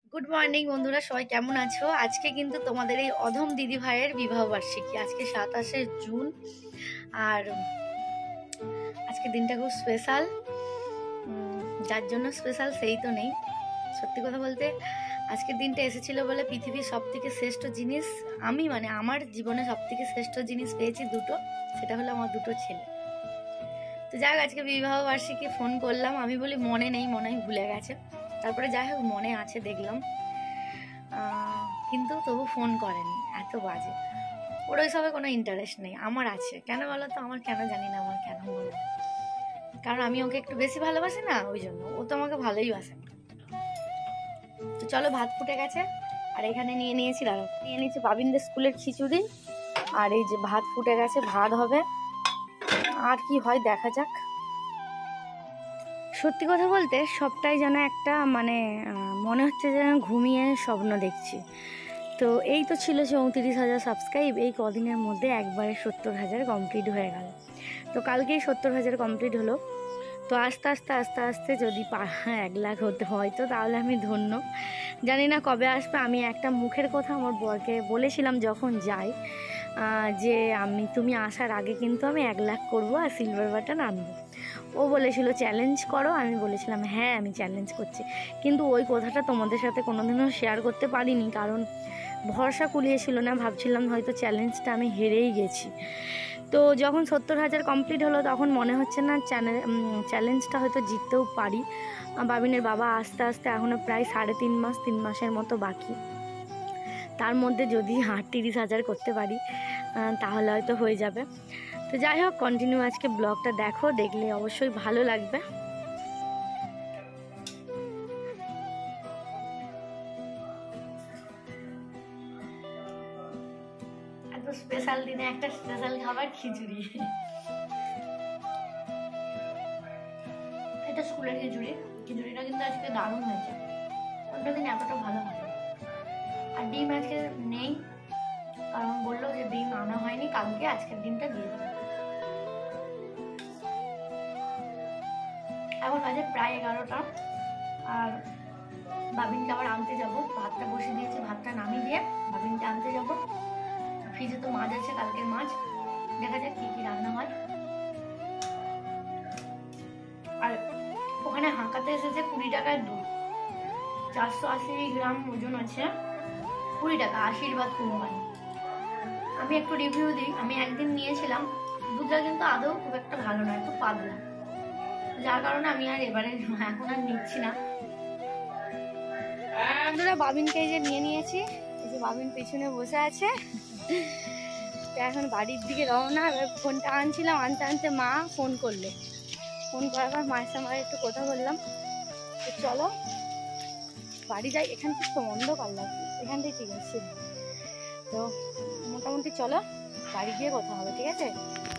Good morning বন্ধুরা, সবাই কেমন আছো? আজকে কিন্তু তোমাদের এই অধম দিদি ভাইয়ের বিবাহ বার্ষিকী। আজকে 27শে জুন। আর আজকে দিনটা খুব স্পেশাল। যার জন্য স্পেশাল সেই তো নেই। সত্যি কথা বলতে আজকের দিনটা এসেছিল বলে পৃথিবীর সব থেকে শ্রেষ্ঠ জিনিস আমি আমার জীবনে সব থেকে শ্রেষ্ঠ জিনিস পেয়েছি দুটো। সেটা হলো আমার দুটো ছেলে। তো যাই হোক, আজকে বিবাহ বার্ষিকী ফোন করলাম। আমি বলি মনে নেই, মনে হয় ভুলে গেছে। তারপরে যাই হোক মনে আছে দেখলাম, কিন্তু তবু ফোন করেনি। এত বাজে। ওর ওইসবে কোনো ইন্টারেস্ট নেই। আমার আছে। কেন বলো তো? আমার কেন জানি না, আমার কেন বলো, কারণ আমি ওকে একটু বেশি ভালোবাসি না, ওই জন্য। ও তো আমাকে ভালোই বাসে না। তো চলো, ভাত ফুটে গেছে। আর এখানে নিয়ে নিয়েছি বাবিনদের স্কুলের খিচুড়ি। আর এই যে ভাত ফুটে গেছে, ভাত হবে। আর কি হয় দেখা যাক। সত্যি কথা বলতে সবটাই যেন একটা মনে হচ্ছে যেন ঘুমিয়ে স্বপ্ন দেখছি। তো এই তো ছিল 34,000 সাবস্ক্রাইব। এই কদিনের মধ্যে একবারে 70,000 কমপ্লিট হয়ে গেল। তো কালকেই 70,000 কমপ্লিট হলো। তো আস্তে আস্তে আস্তে আস্তে যদি 1 লাখ হতে হয় তো তাহলে আমি ধন্য। জানি না কবে আসবে। আমি একটা মুখের কথা আমার বরকে বলেছিলাম যখন যাই, যে তুমি আসার আগে কিন্তু আমি 1 লাখ করবো আর সিলভার বাটন আনবো। ও বলেছিল চ্যালেঞ্জ করো। আমি বলেছিলাম হ্যাঁ আমি চ্যালেঞ্জ করছি। কিন্তু ওই কথাটা তোমাদের সাথে কোনোদিনও শেয়ার করতে পারিনি, কারণ ভরসা কুলিয়েছিল না। ভাবছিলাম হয়তো চ্যালেঞ্জটা আমি হেরেই গেছি। তো যখন 70,000 কমপ্লিট হলো তখন মনে হচ্ছে না চ্যালেঞ্জটা হয়তো জিততেও পারি। বাবিনের বাবা আস্তে আস্তে এখনও প্রায় 3.5 মাসের মতো বাকি। তার মধ্যে যদি 38,000 করতে পারি তাহলে হয়তো হয়ে যাবে। তো যাই হোক, কন্টিনিউ আজকে ব্লগটা দেখো, দেখলে অবশ্যই ভালো লাগবে। এত স্পেশাল দিনে একটা স্পেশাল খাবার খিচুড়ি। এটা স্কুলের খিচুড়িটা কিন্তু আজকে দারুণ হয়েছে। অন্য দিন এতটা ভালো হয়। আর ডিম আজকে নেই, কারণ বললো যে ডিম আনা হয়নি কালকে, আজকের ডিমটা দিয়ে দেবে। এখন বাজে প্রায় 11টা। আর বাবিনকে আবার আনতে যাব। ভাতটা বসে দিয়েছি, ভাতটা নামিয়ে দিয়ে বাবিনকে আনতে যাব। ফ্রিজে তো মাছ আছে, কালকের মাছ। দেখা যাক কি কি রান্না হয়। আর ওখানে হাঁকাতে এসেছে 20 টাকার দুধ। 480 গ্রাম ওজন আছে। 20 টাকা, আশীর্বাদ কোম্পানি। আমি একটু রিভিউ দিই। আমি একদিন নিয়েছিলাম, দুধটা কিন্তু আদৌ খুব একটা ভালো নয়, একটু পাতলা। যার কারণে আমি আর এবারে এখন আর নিচ্ছি না। বন্ধুরা, বাবিনকে এই যে নিয়ে নিয়েছি। এই যে বাবিন পেছনে বসে আছে। এখন বাড়ির দিকে রওনা। এবার ফোনটা আনছিলাম, আনতে আনতে মা ফোন করলো। ফোন করার পর মায়ের সঙ্গে একটু কথা বললাম। তো চলো বাড়ি যাই। এখান থেকে তো অন্ধকার লাগবে, এখান থেকে ঠিক আছে। তো মোটামুটি চলো বাড়ি গিয়ে কথা হবে, ঠিক আছে?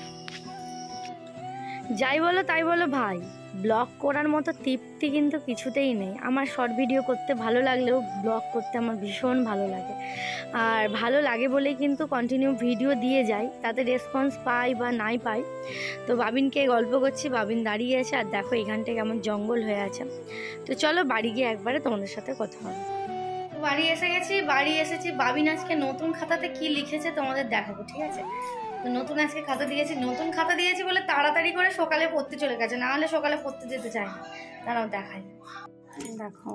যাই বলো তাই বলো ভাই, ব্লগ করার মতো তৃপ্তি কিন্তু কিছুতেই নেই। আমার শর্ট ভিডিও করতে ভালো লাগলেও ব্লগ করতে আমার ভীষণ ভালো লাগে। আর ভালো লাগে বলেই কিন্তু কন্টিনিউ ভিডিও দিয়ে যাই, তাতে রেসপন্স পাই বা নাই পাই। তো বাবিনকে গল্প করছি, বাবিন দাঁড়িয়ে আছে। আর দেখো এখানটা কেমন জঙ্গল হয়ে আছে। তো চলো বাড়ি গিয়ে একবারে তোমাদের সাথে কথা হবে। বাড়ি এসে গেছি, বাড়ি এসেছি। বাবিন আজকে নতুন খাতাতে কি লিখেছে তোমাদের দেখাবো, ঠিক আছে? তো নতুন আজকে খাতা দিয়েছি। নতুন খাতা দিয়েছি বলে তাড়াতাড়ি করে সকালে পড়তে চলে গেছে, না হলে সকালে পড়তে যেতে চায় না। তারাও দেখাই, দেখো।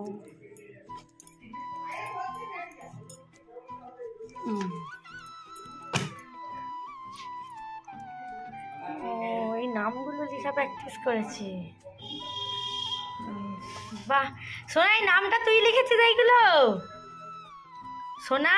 এই নামগুলো লেখা প্র্যাকটিস করেছি। বাহ সোনা, এই নামটা তুই লিখেছিস এইগুলো? সোনা,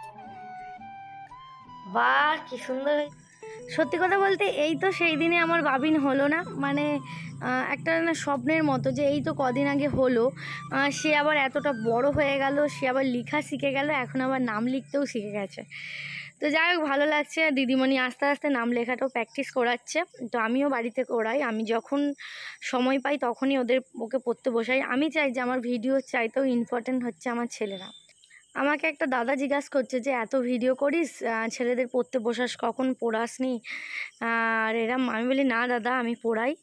বাহ কি সুন্দর। সত্যি কথা বলতে এই তো সেই দিনে আমার বাবিন হলো না, একটা না স্বপ্নের মতো, যে এই তো কদিন আগে হলো। সে আবার এতটা বড় হয়ে গেল, সে আবার লেখা শিখে গেল, এখন আবার নাম লিখতেও শিখে গেছে। তো যাই হোক ভালো লাগছে। দিদিমণি আস্তে আস্তে নাম লেখাটাও প্র্যাকটিস করাচ্ছে। তো আমিও বাড়িতে করাই। আমি যখন সময় পাই তখনই ওকে পড়তে বসাই। আমি চাই যে আমার ভিডিও চাইতেও ইম্পর্টেন্ট হচ্ছে আমার ছেলেরা। আমাকে একটা দাদা জিজ্ঞাসা করছে যে এত ভিডিও করিস, ছেলেদের পড়তে বসাস কখন, পড়াসনি? আর আমি বলি না দাদা, আমি পড়াই।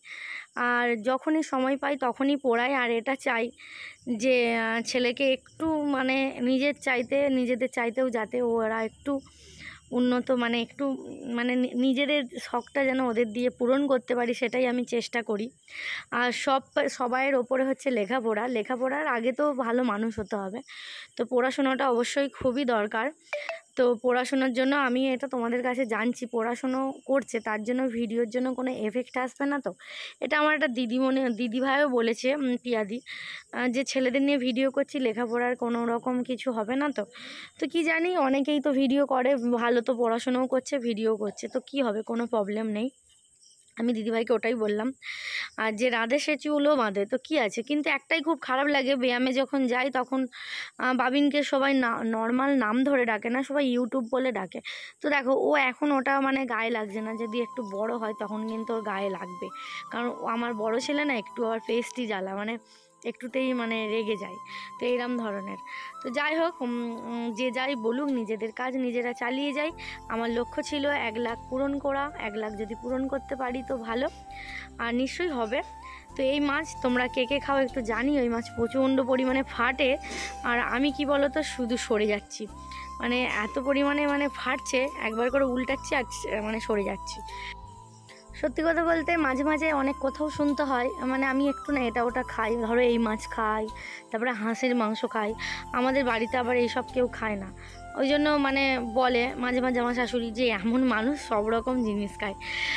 আর যখনই সময় পাই তখনই পড়াই। আর এটা চাই যে ছেলেকে একটু মানে নিজেদের চাইতেও যাতে ওরা একটু উন্নত, মানে একটু মানে নিজেদের শখটা যেন ওদের দিয়ে পূরণ করতে পারি, সেটাই আমি চেষ্টা করি। আর সবাইয়ের ওপরে হচ্ছে লেখাপড়ার আগে তো ভালো মানুষ হতে হবে। তো পড়াশোনাটা অবশ্যই খুবই দরকার। তো পড়াশোনার জন্য আমি এটা তোমাদের কাছে জানছি, পড়াশুনো করছে তার জন্য ভিডিওর জন্য কোনো এফেক্ট আসবে না তো। এটা আমার একটা দিদিভাইও বলেছে, পিয়াদি, যে ছেলেদের নিয়ে ভিডিও করছি, লেখাপড়ার কোনো রকম কিছু হবে না তো। তো কি জানি, অনেকেই তো ভিডিও করে, ভালো তো পড়াশোনাও করছে ভিডিও করছে, তো কি হবে, কোনো প্রবলেম নেই। আমি দিদিভাইকে ওটাই বললাম। আর যে রাঁধে সে চুলও বাঁধে, তো কি আছে। কিন্তু একটাই খুব খারাপ লাগে, ব্যায়ামে যখন যাই তখন বাবিনকে সবাই নর্মাল নাম ধরে ডাকে না, সবাই ইউটিউব বলে ডাকে। তো দেখো, ও এখন ওটা মানে গায়ে লাগছে না, যদি একটু বড় হয় তখন কিন্তু ওর গায়ে লাগবে। কারণ ও আমার বড় ছেলে না, একটু আবার পেস্টি জ্বালা, মানে একটুতেই মানে রেগে যায়, তো এইরকম ধরনের। তো যাই হোক, যে যাই বলুক, নিজেদের কাজ নিজেরা চালিয়ে যাই। আমার লক্ষ্য ছিল 1 লাখ পূরণ করা। 1 লাখ যদি পূরণ করতে পারি তো ভালো, আর নিশ্চয়ই হবে। তো এই মাছ তোমরা কে কে খাও একটু জানি। ওই মাছ প্রচণ্ড পরিমাণে ফাটে, আর আমি কি বলো তো, শুধু সরে যাচ্ছি, মানে এত পরিমাণে মানে ফাটছে, একবার করে উল্টাচ্ছি আর মানে সরে যাচ্ছি। সত্যি কথা বলতে মাঝে মাঝে অনেক কথাও শুনতে হয়, মানে আমি একটু না এটা ওটা খাই, ধরো এই মাছ খাই, তারপরে হাঁসের মাংস খাই। আমাদের বাড়িতে আবার এইসব কেউ খায় না, ওই জন্য মানে বলে মাঝে মাঝে আমার শাশুড়ি যে এমন মানুষ সব রকম জিনিস খায়।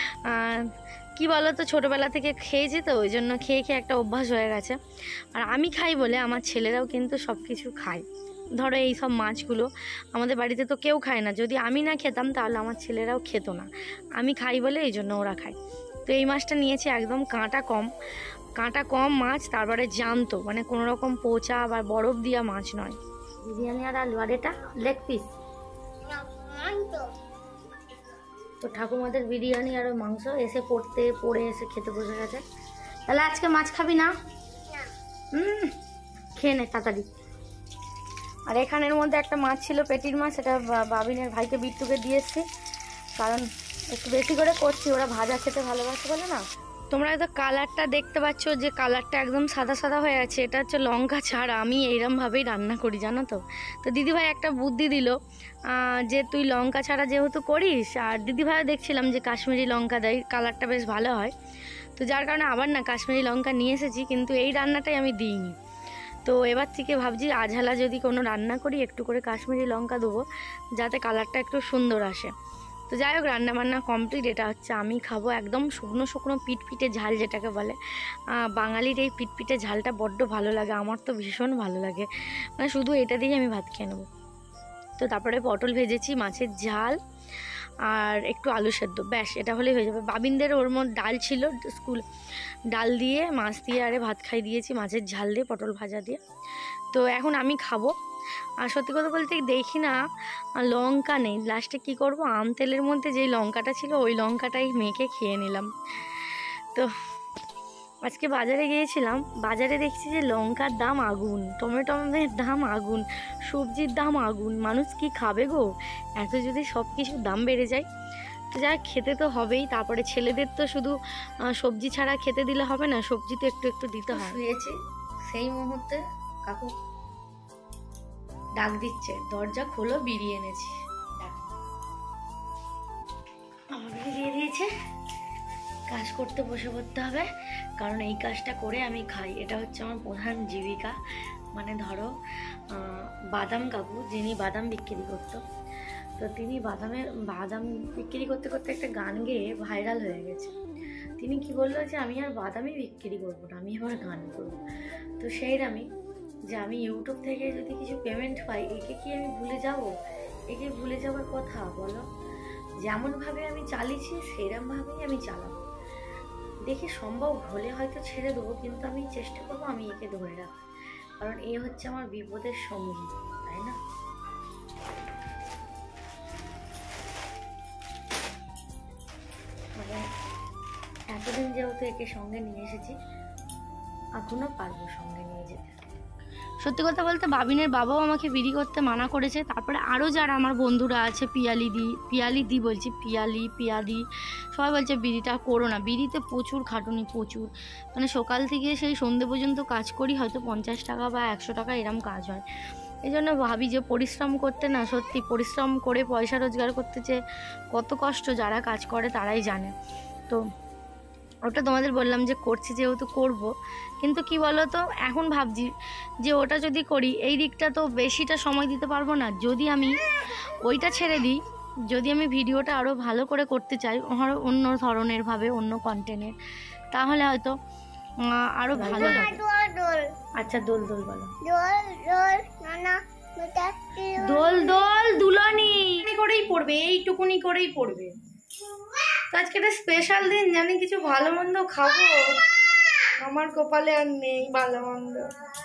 কি বলো তো, ছোটোবেলা থেকে খেয়েছি তো, ওই জন্য খেয়ে খেয়ে একটা অভ্যাস হয়ে গেছে। আর আমি খাই বলে আমার ছেলেরাও কিন্তু সব কিছু খায়। ধরো এই সব মাছগুলো আমাদের বাড়িতে তো কেউ খায় না, যদি আমি না খেতাম তাহলে আমার ছেলেরাও খেত না, আমি খাই বলে এই জন্য ওরা খায়। তো এই মাছটা নিয়েছি একদম কাঁটা কম মাছ, তারপরে জ্যান্ত, মানে কোনো রকম পচা বা বরফ দিয়া মাছ নয়। বিরিয়ানি আর আলু, আর এটা লেগ পিস। তো ঠাকুমাদের বিরিয়ানি আর মাংস এসে পড়ে এসে খেতে বসে গেছে। তাহলে আজকে মাছ খাবি না? খেয়ে নে তাড়াতাড়ি। আর এখানের মধ্যে একটা মাছ ছিল, পেটির মাছ, সেটা বাবিনের ভাইকে বিট্টুকে দিয়ে এসছি, কারণ একটু বেশি করে করছি, ওরা ভাজা খেতে ভালোবাসে বলে না। তোমরা হয়তো কালারটা দেখতে পাচ্ছ যে কালারটা একদম সাদা সাদা হয়ে আছে, এটা হচ্ছে লঙ্কা ছাড়া। আমি এইরমভাবেই রান্না করি, জানো তো। তো দিদিভাই একটা বুদ্ধি দিল যে তুই লঙ্কা ছাড়া যেহেতু করিস, আর দিদিভাইও দেখছিলাম যে কাশ্মীরি লঙ্কা দেয়, কালারটা বেশ ভালো হয়। তো যার কারণে আবার না কাশ্মীরি লঙ্কা নিয়ে এসেছি, কিন্তু এই রান্নাটাই আমি দিইনি। তো এবার থেকে ভাবছি আঝালা যদি কোনো রান্না করি একটু করে কাশ্মীরি লঙ্কা দেবো, যাতে কালারটা একটু সুন্দর আসে। তো যাই হোক, রান্নাবান্না কমপ্লিট। এটা হচ্ছে আমি খাবো একদম শুকনো শুকনো পিটপিটে ঝাল, যেটাকে বলে। বাঙালির এই পিটপিটে ঝালটা বড্ড ভালো লাগে, আমার তো ভীষণ ভালো লাগে, মানে শুধু এটা দিয়েই আমি ভাত খেয়ে নেবো। তো তারপরে পটল ভেজেছি, মাছের ঝাল আর একটু আলু সেদ্ধ, ব্যাস এটা হলেই হয়ে যাবে। বাবিনদের ওর মধ্যে ডাল ছিল, স্কুল ডাল দিয়ে মাছ দিয়ে আরে ভাত খাই দিয়েছি, মাছের ঝাল দিয়ে পটল ভাজা দিয়ে। তো এখন আমি খাবো। আর সত্যি কথা বলতে দেখি না লঙ্কা নেই, লাস্টে কি করব, আম তেলের মধ্যে যেই লঙ্কাটা ছিল ওই লঙ্কাটাই মেখে খেয়ে নিলাম। তো আজকে বাজারে গিয়েছিলাম, বাজারে দেখছি যে লঙ্কার দাম আগুন, টমেটোর দাম আগুন, সবজির দাম আগুন। মানুষ কি খাবে গো, এত যদি সব কিছুর দাম বেড়ে যায়। তো যা খেতে তো হবেই। তারপরে ছেলেদের তো শুধু সবজি ছাড়া খেতে দিলে হবে না, সবজি তো একটু একটু দিতে হয়। শুয়েছি, সেই মুহূর্তে কাকু ডাক দিচ্ছে, দরজা খোলো, বিরিয়ে এনেছি। আমাকে দিয়ে দিয়েছে, কাজ করতে বসে পড়তে হবে, কারণ এই কাজটা করে আমি খাই, এটা হচ্ছে আমার প্রধান জীবিকা। মানে ধরো বাদাম কাকু, যিনি বাদাম বিক্রি করতো, তো তিনি বাদাম বিক্রি করতে করতে একটা গান গেয়ে ভাইরাল হয়ে গেছে। তিনি কি বললো যে আমি আর বাদামই বিক্রি করবো না, আমি এবার গান করবো। তো সেইরকমই যে আমি ইউটিউব থেকে যদি কিছু পেমেন্ট পাই, একে কি আমি ভুলে যাব? একে ভুলে যাওয়ার কথা বলো? যেমনভাবে আমি চালিয়েছি সেরকমভাবেই আমি চালাবো। দেখি সম্ভব হলে হয়তো ছেড়ে দেবো, কিন্তু আমি চেষ্টা করবো আমি একে ধরে রাখার, কারণ এ হচ্ছে আমার বিপদের সঙ্গী, তাই না? মানে এতদিন যেহেতু একে সঙ্গে নিয়ে এসেছি, এখনো পারবো সঙ্গে নিয়ে যেতে। সত্যি কথা বলতে বাবিনের বাবাও আমাকে বিড়ি করতে মানা করেছে। তারপরে আরও যারা আমার বন্ধুরা আছে, পিয়ালি সবাই বলছে বিড়িটা করো না। বিড়িতে প্রচুর খাটুনি, প্রচুর, মানে সকাল থেকে সেই সন্ধ্যে পর্যন্ত কাজ করি, হয়তো 50 টাকা বা 100 টাকা এরম কাজ হয়। এই জন্য ভাবি যে পরিশ্রম করতে, না সত্যি পরিশ্রম করে পয়সা রোজগার করতে যে কত কষ্ট, যারা কাজ করে তারাই জানে। তো ওটা তোমাদের বললাম যে করছি যেহেতু করব, কিন্তু কি বলো তো, এখন ভাবছি যে ওটা যদি করি এই দিকটা তো বেশিটা সময় দিতে পারবো না। যদি আমি ওইটা ছেড়ে দিই, যদি আমি ভিডিওটা আরও ভালো করে করতে চাই, অন্য ধরনের ভাবে, অন্য কন্টেন্টের, তাহলে হয়তো আরও ভালো হবে। আচ্ছা দোল দোল বলো। দোল দোল দুলনি করেই পড়বে, এইটুকুনি করেই পড়বে। আজকে একটা স্পেশাল দিন, জানি কিছু ভালো মন্দ খাবো, আমার কপালে আর নেই ভালো মন্দ।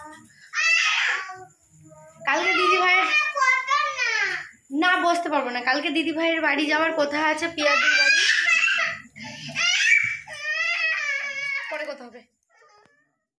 কালকে দিদি ভাই না বসতে পারবো না, কালকে দিদি ভাইয়ের বাড়ি যাওয়ার কথা আছে, পিয়াদির বাড়ি, পরে কথা হবে।